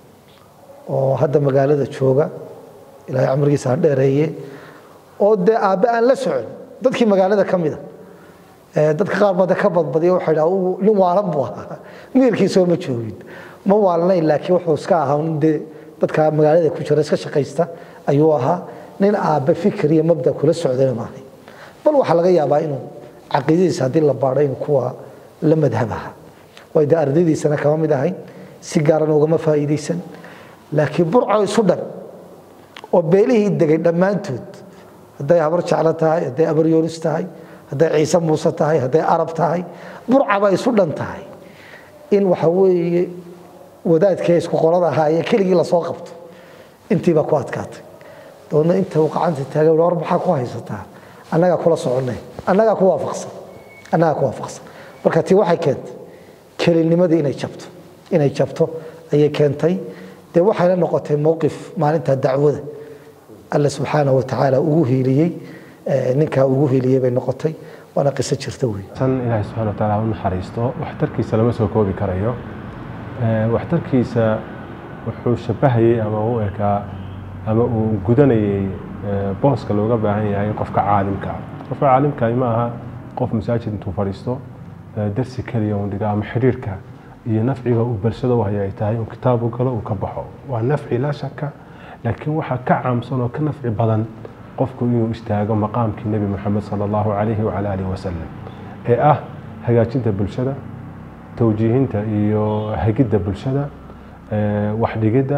oo hadda magaalada jooga ilaahay cumrigiisa ha dheereeye oo dee aabbe aan la socon dadkii magaalada ka mida dadka qaar baa ka badbadiya waxay dhaha nin waalan buu ahaa meelkiisoo ma joogin ma waalnayn laakiin wuxuu iska ahaa dee dadka magaalada ku jira iska shaqaysta ayuu ahaa nin aabbe fikir iyo mabda kula socdana maahay bal waxaa laga yaabaa inuu caqiidadiisa haddii la baadho in kuwa la madhabaha way dee ardaydiisana kama mid ahayn si gaarana ugama faa'iidaysan laakiin burco isu dhan oo beelihii degay dhammaantood hadday habar jeclo tahay hadday abaryoonis tahay hadday ciise muuse tahay hadday arab tahay burcaba isu dhan tahay in waxa weeye wadaadkii isku qolada ahaayee keligii lasoo qabto intiiba ku adkaatay doona inta uu gacanta taagay war maxaa ku haysataa annagaa kula soconnay annagaa ku waafaqsan annagaa ku waafaqsan marka tii waxay keentay kelinnimadii inay jabto inay jabto ayay keentay dee waxayna noqotay mowqif maalinta dacwada alla subxaanahu watacaala ugu hiiliyey ninkaa ugu hiiliyey bay noqotay waana qiso jirta wey tan ilaahay subxaana watacaala u naxariisto waxtarkiisa lama soo koobi karayo waxtarkiisa wuxuu shabahayey ama u ekaa ama uu gudanayey booska looga baahan yahay qofka caalimka qofka caalimka ma aha qof masaajid intuu fadhiisto darsi kaliya uu dhiga ama xiriirka iyo nafciga uu bulshada u hayay tahay uu kitaab u galo uu ka baxo waa nafci la shaka laakiin waxa ka caamsan oo ka nafci badan qofku inuu istaago maqaamkii nabi maxamed sallallahu alayhi wa alihi wasallam ee ah hagaajinta bulshada tawjiihinta iyo hagidda bulshada wax dhigida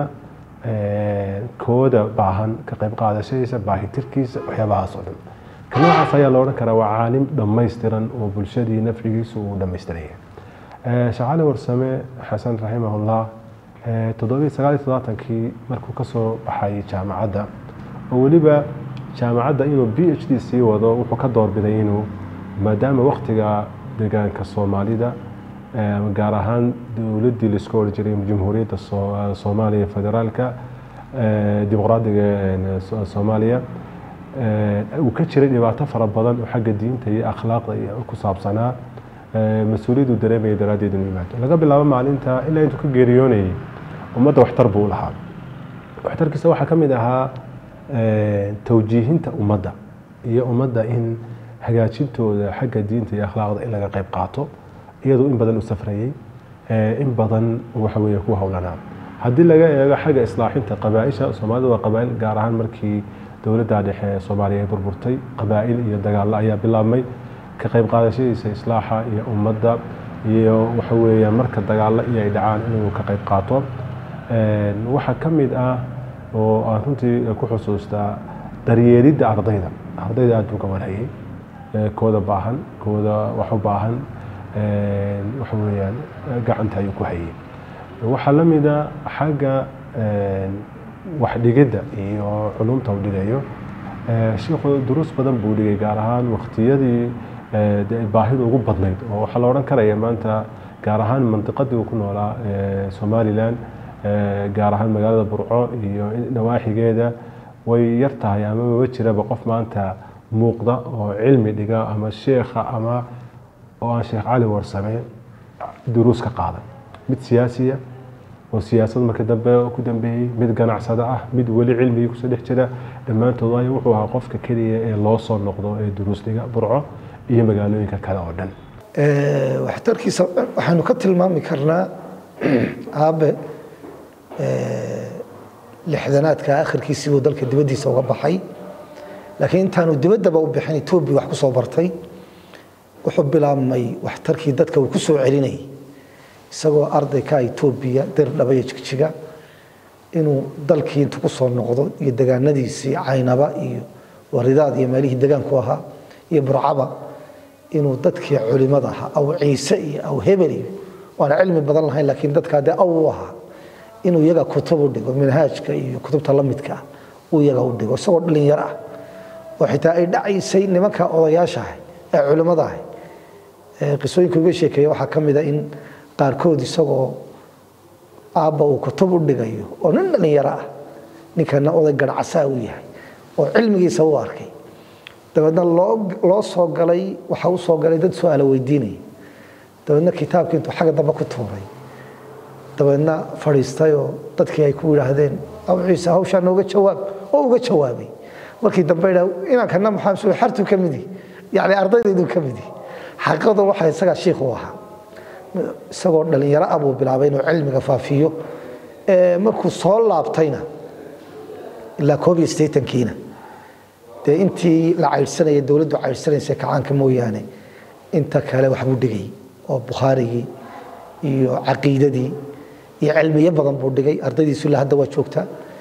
kooda baahan ka qayb qaadashadiisa baahitirkiisa waxyaabahaas oo dhan kanacaas ayaa la odhan karaa waa caalim dhammaystiran oo bulshadii nafcigiisu uu dhammaystiraya shacali warsame xasan raximahullah toddobiyo sagaal iyo toddobaatankii markuu ka soo baxay jaamacadda oo weliba jaamacadda inuu b h d sii wado wuxuu ka doorbiday inuu maadaama waqtiga deegaanka soomaalida gaar ahaan dowladdii la isku oran jiray jamhuuriyadda soomaaliya federaalka dimuqraadiga soomaaliya uu ka jiray dhibaato fara badan oo xagga diinta iyo akhlaaqda iyo ku saabsanaa mas-uuliyaddu dareemaya daraaddeed inuu yimaado laga bilaabo maalinta ilaa intuu ka geeriyoonayay ummadda waxtar buu lahaa waxtarkiisa waxaa ka mid ahaa tawjiihinta ummadda iyo ummadda in hagaajintooda xagga diinta iyo akhlaaqda in laga qayb qaato iyadoo in badan u safrayay in badan waxa weeye ku hawlanaa haddii laga eego xagga islaaxinta qabaa'isha Soomaalidu waa qabaa'il gaar ahaan markii dowladda dhexe Soomaaliya ay burburtay qabaa'il iyo dagaal ayaa bilaabmay ka qayb qaadashadiisa islaaxa iyo ummadda iyo waxa weeye marka dagaal ay dhacaan inuu ka qayb qaato waxa kamid ah oo aan runtii ku xusuustaa daryeelidda ardayda ardayda aad u gabanayay kooda baahan kooda wax u baahan waxa weeyaan gacanta ayuu ku hayay waxa la mid ah xagga wax dhigida iyo culumta uu dhigayo sheekhu duruus badan buu dhigay gaar ahaan waqtiyadii baahida ugu badnayd oo waxa la oran karaya maanta gaar ahaan mantiqadii uu ku noolaa Somaliland gaar ahaan magaalada Burco iyo nawaaxigeeda way yar tahay ama ma jiraba qof maanta muuqda oo cilmi dhiga ama sheekha ama oo aan Sheekh Cali Warsame duruus ka qaadan mid siyaasiya oo siyaasad marka dambe ku dambeeyay mid ganacsada ah mid wali cilmi ku saddex jira dhamaantood way wuxuu ahaa qofka kaliya ee loo soo noqdo ee duruus dhiga Burco iyo magaalooyinka kale oo dhan ee waxtarkiisa waxaanu ka tilmaami karnaa aabe ee lixdanaadka aakhirkiisii uu dalka dibadiisa uga baxay laakiin intaanu dibadaba u bixin Itoobiya wax ku soo bartay wuxuu bilaabmay waxtarkii dadka uu ku soo celinay isagoo arday ka Itoobiya dir dhabay jigjiga inuu dalkii intuu ku soo noqdo iyo deegaanadiisii Caynaba iyo waridaad iyo meelihii deegaanku ahaa iyo Burcaba inuu dadkii culimada ahaa aw Ciise iyo aw Hebeli waana cilmi badan lahayn laakiin dadka de aw ahaa inuu iyaga kutub u dhigo manhajka iyo kutubta la midka uu iyaga u dhigo isagoo dhalin yar ah oo xitaa ay dhacaysay nimanka odayaasha ah ee culimada ah ee qisooyinka uga sheekeeyay waxa kamid ah in qaarkood isagoo aabba uu kutub u dhigayo oo nin dhalin yar ah ninkana oday garcasa uu yahay oo cilmigiisa uu arkay dabadna loo loo soo galay waxa uu soo galay dad su'aal weydiinay dabadna kitaabkii intuu xaga daba ku tuuray dabadna fariistay oo dadkii ay ku yiraahdeen aw Ciise hawsha nooga jawaab oo uga jawaabay markii dambe inaan kana maxaa soo xartu kamidi yaani ardaydu kamidi xaqada waxa isaga sheekh u ahaa isagoo dhalin yar ah buu bilaabay inuu cilmiga faafiyo ee markuu soo laabtayna ilaa koob iyo siddeetan kiina de intii la cayrsanay dawladdu cayrsanaysa kacaanka mooyaane inta kale wax buu dhigay oo Bukhari iyo aqeedadii iyo cilmiye badan buu dhigay ardaydiisu la hadda waa joogta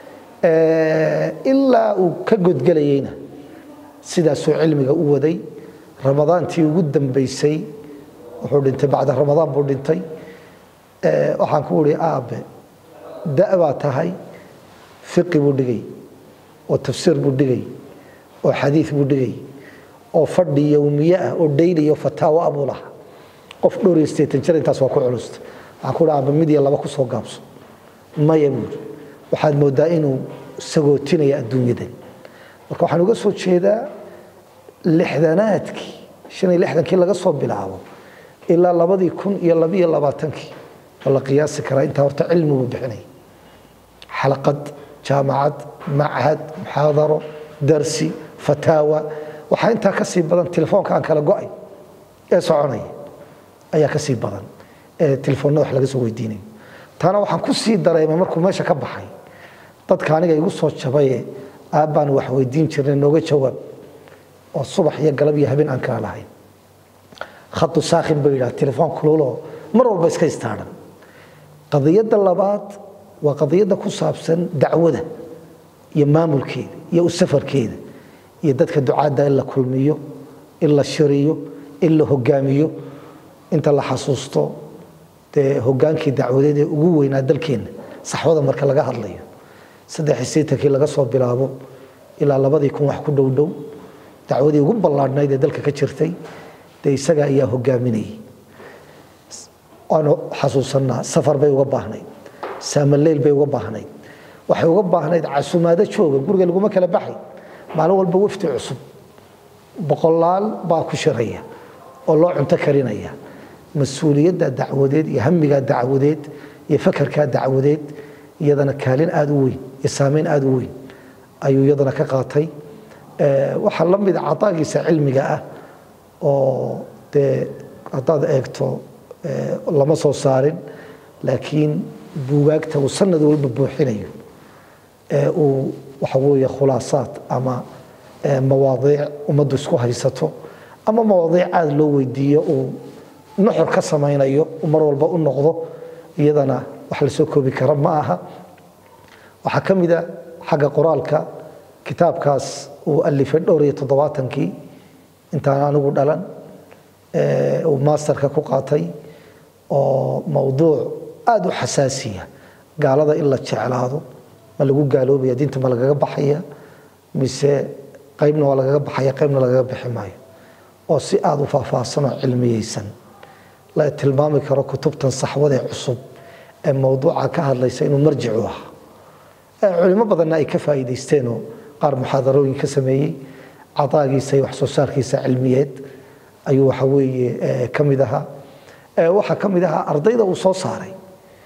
ee illa uu ka godgalayayna sidaas oo cilmiga u waday ramadaantii ugu dambeysay wuxuu dhintay bacda ramadaan buu dhintay ee waxaan ku wari aabe da'ba tahay fiqi buu dhigay oo tafsiir buu dhigay oo xadiis buu dhigay oo fadhi yawmiye ah oo daily iyo fataawa abula qof dhowr iyo siddeetan jir intaas waa ku culus waxaan ku dhaabay mid iyo laba ku soo gaabso ma yabuur waxaad moodaa inuu sagootinaya adduunyada marka waxaan uga soo jeedaa lixdanaadkii shan iyo lixdankii laga soo bilaabo ilaa labadii kun iyo laba iyo labaatankii wala qiyaasi karaa inta horta cilmigu bixinay xalaqad jaamacad macahad muxaadaro darsi fataawa waxa inta ka sii badan telefoonka aan kala go'ay ee soconay ayaa ka sii badan ee telefoonada wax laga soo weydiinay taana waxaan ku sii dareemay markuu meesha ka baxay dadka aniga igu soo jabay aabaan wax weydiin jirnay nooga jawaab oo subax iyo galab iyo habeen aan ka lahayn khatu saakhib bayra telefoon kululo mar walba iska istaaran qadiyada labaad waa qadiyada ku saabsan dacwada iyo maamulkeeda iyo safarkeeda iyo dadka ducaada in la kulmiyo in la shiriyo in la hogaamiyo inta la xasuusto de hogaankii dacwadeed ee ugu weynaa dalkeena saxwada marka laga hadlayo saddex iyo siddeetan laga soo bilaabo ilaa labadii kun wax ku dhow dhow dacwadii ugu ballaadhnayd ee dalka ka jirtay de isaga ayaa hogaaminayay oo xasuusanaa safar bay uga baahnayd saamaleel bay uga baahnayd waxay uga baahnayd casuumaada jooga guriga lagu ma kala baxay maalin walba wafti cusub boqolaal baa ku shiraya oo loo cunto karinaya mas'uuliyadda dacwadeed iyo hamiga dacwadeed iyo fakarka dacwadeed iyadana kaalin aad u weyn iyo saameyn aad u weyn ayuu iyadana ka qaatay ee waxa la mid ah cataagiisa cilmiga ah oo dee haddaad eegto lama soo saarin laakiin buugaagta uu sanad walba buuxinayo ee uu waxa weeye khulaasaad ama mawaadiic ummaddu isku haysato ama mawaadiic aad loo weydiiyo uu nuxur ka samaynayo mar walba u noqdo iyadana wax la soo koobi kara ma aha waxa kamida xagga qoraalka kitaabkaas uu alifay dhowr iyo toddobaatankii intaan anigu dhalan ee uu masterka ku qaatay oo mawduuc aad u xasaasiya gaalada in la jeclaado ma lagu gaaloobaya diinta ma lagaga baxaya mise qaybna waa lagaga baxaya qaybna lagaga bixi maayo oo si aad u faahfaahsan oo cilmiyeysan la tilmaami karo kutubtan saxwada cusub ee mawduuca ka hadlaysa inuu marjic u ahaa culimo badanna ay ka faa'iideysteen oo qaar muxaadarooyin ka sameeyey cadaagiisa iyo wax soo saarkiisa cilmiyeed ayuu waxa weeye ka mid ahaa waxa ka mid ahaa ardayda uu soo saaray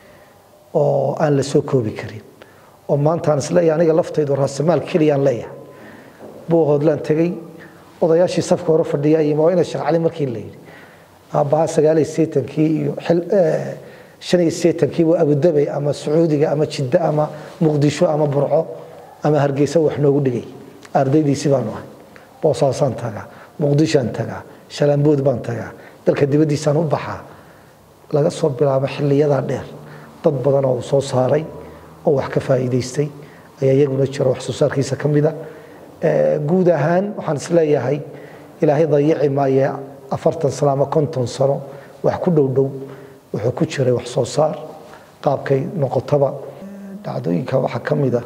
oo aan la soo koobi karin oo maanta aan isleeyahay aniga laftaydu raasamaal keliyaan leeyahay buu hodlaan tegey odayaashii safka hore fadhiya iyo waa ina shaqcali markii la yidhi aabbaha sagaal iyo siddeetankii iyo shan iyo siddeetankii waa Abu Dhabi ama Sacuudiga ama Jidda ama Muqdisho ama Burco ama Hargeysa wax noogu dhigay ardaydiisii baan ahay Boosaasan taga Muqdishoan taga Shalambood baan taga dalka dibadiisaan u baxaa laga soo bilaabo xilliyada dheer dad badan oo soo saaray oo wax ka faa'iideystay ayaa iyaguna jira wax soo saarkiisa kamida ee guud ahaan waxaan isleeyahay ilaahay dayici maaya afartan sano ama konton sano wax ku dhow dhow wuxuu ku jiray wax soo saar qaabkay noqotaba dhacdooyinka waxa kamida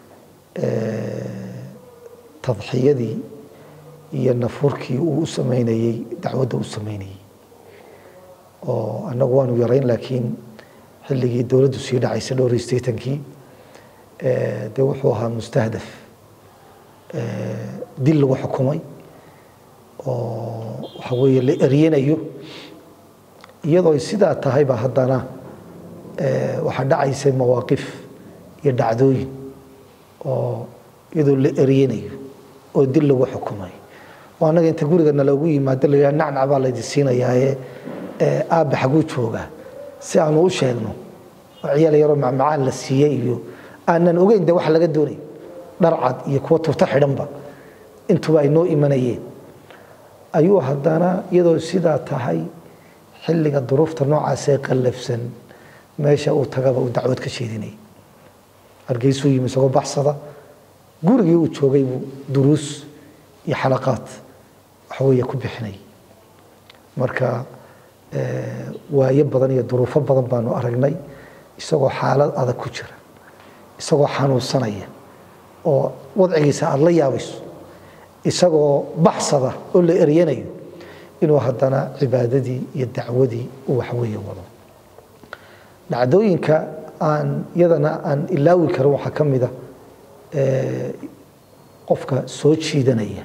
ee tadxiyadii iyo nafurkii uu sameeyay dacwada uu sameeyay oo anagu waanu yarayn laakiin xilligii dawladdu sii dhacaysay dhowr iyo siddeetankii ee de wuxuu ahaa mustahdaf ee dil lagu xukumay oo waxa weeye la eriyanayo iyadoo sidaa tahay ba haddana ee waxa dhacaysay mawaaqif iyo dhacdooyin oo iyadoo la eriyanayo oo dil lagu xukumay waanaga inta gurigana loogu yimaado la yiraahdo nacnac baa la idinsiinayaa ee aab xagu jooga si aan u sheegno ciyaal yaro macmacaan la siiyay iyo aanan ogeyn de wax laga doonay dharcad iyo kuwa tuurta xidhanba intuba ay noo imanayeen ayuu haddana iyadoo sidaa tahay xilliga duruufta noocaas ee qallafsan meesha uu tagaba uu dacwad ka sheedinay Hargeysa uu yimi isagoo baxsada gurigii uu joogay buu duruus iyo xalaqaad waxa weeye ku bixinay marka waayo badan iyo duruufo badan baanu aragnay isagoo xaalad adag ku jira isagoo xanuunsanaya oo wadcigiisa aad la yaabayso isagoo baxsada oo la eriyanayo inuu haddana cibaadadii iyo dacwadii uu wax weeye wado dhacdooyinka aan iyadana aan ilaawi karin waxaa ka mid ah qofka soo jiidanaya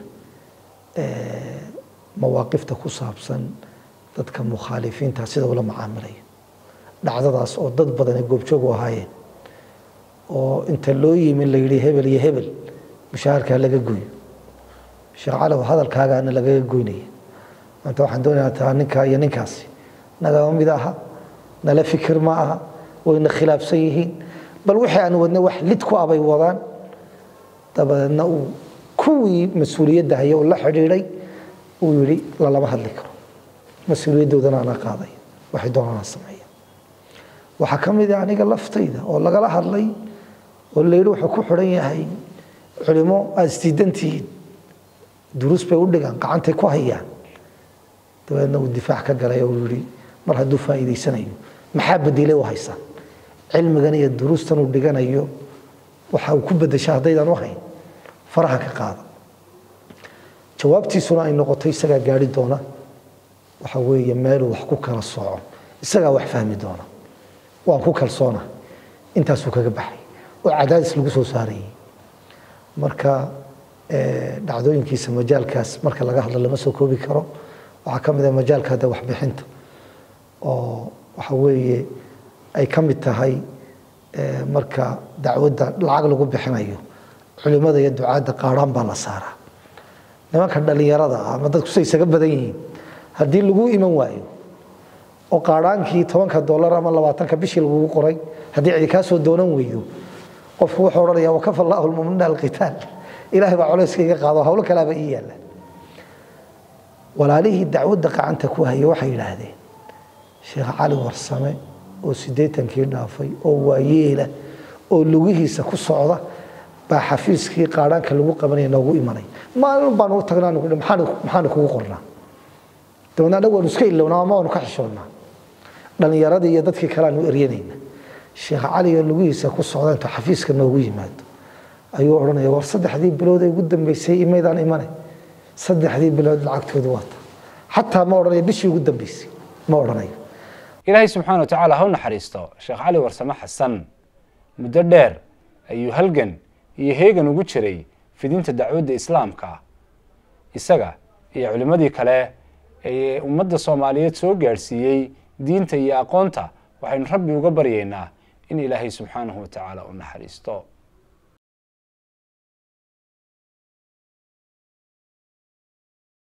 mawaaqifta ku saabsan dadka mukhaalifiinta sida ula macaamilaya dhacdadaas oo dad badan ay goobjoog u ahaayeen oo inta loo yimi la yidhi hebel iyo hebel mushaharka laga gooyo sheekh cali hadalkaagaana lagaga goynaya maanta waxaan doonayaa taa ninka iyo ninkaasi nagama mid aha nala fikir ma aha wayna khilaafsan yihiin bal wixii aan wadna wax lid ku abay wadaan dabadeedna uu kuwii mas-uuliyadda haya oo la xidhiidhay uu yidhi lalama hadli karo mas-uuliyadoodana ana qaaday waxay doonaan sameeya waxa kamid ah aniga laftayda oo lagala hadlay oo la yidhi wuxuu ku xiran yahay culimo aad isdiidantihiin duruus bay u dhigaan gacantay ku hayaan dabeedna uu difaac ka galay oo yidhi mar hadduu faa'iidaysanayo maxaa bedelay u haysan cilmigan iyo duruustan uu dhiganayo waxa uu ku bedeshaa haddaydan u hayn faraha ka qaada jawaabtiisuna ay noqotay isagaa gaari doona waxa weeye meel wax ku kala sooco isagaa wax fahmi doona waan ku kalsoona intaasuu kaga baxay oo cadaadis lagu soo saarayay marka dhacdooyinkiisa majaalkaas marka laga hadlo lama soo koobi karo waxaa ka mid ah majaalka hadda waxbixinta oo waxa weeye ay ka mid tahay marka dacwadda lacag lagu bixinayo culimada iyo ducaadda qaaraan baa la saaraa nimanka dhalinyarada ama dadku say isaga badan yihiin haddii lagu iman waayo oo qaadhaankii tobanka dollar ama labaatanka bishii lagugu qoray haddii cidi kaa soo doonan weydo qofku wuxuu odhanayaa wakafa allahu lmumina alqitaal ilaahay baa culayska iga qaado hawlo kalaaba ii yaalla walaalihii dacwadda gacanta ku haya waxay yidhaahdeen sheekh cali warsame oo siddeetankii dhaafay oo waayeela oo lugihiisa ku socda baa xafiiskii qaadhaanka lagu qabanaya noogu imanay maalin baan u tagnaa maxaanu kugu qornaa dabeedna annagu waanu iska ilownaa ama waanu ka xishoonnaa dhallinyaradii iyo dadkii kale aanu eryanayna sheekh cali oo lugihiisa ku socda intuu xafiiska noogu yimaado ayuu odhanaya war saddexdii bilood ee ugu dambeysay imaydaan imane saddexdii bilood lacagtoodu waata xataa ma odhanayo bishii ugu dambeysay ma odhanayo ilaahay subxaana wa tacaala ha u naxariisto sheekh cali warsame xasan muddo dheer ayuu halgan iyo heegan ugu jiray fidinta dacwadda islaamka isaga iyo culimmadii kale ee ummadda soomaaliyeed soo gaadhsiiyey diinta iyo aqoonta waxaynu rabbi uga baryaynaa in ilaahay subxaanahu wa tacaala u naxariisto